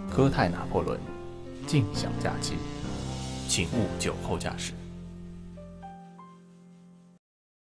科泰拿破仑，尽享假期，请勿酒后驾驶。